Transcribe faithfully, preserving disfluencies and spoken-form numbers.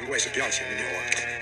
贵是不要钱的牛啊。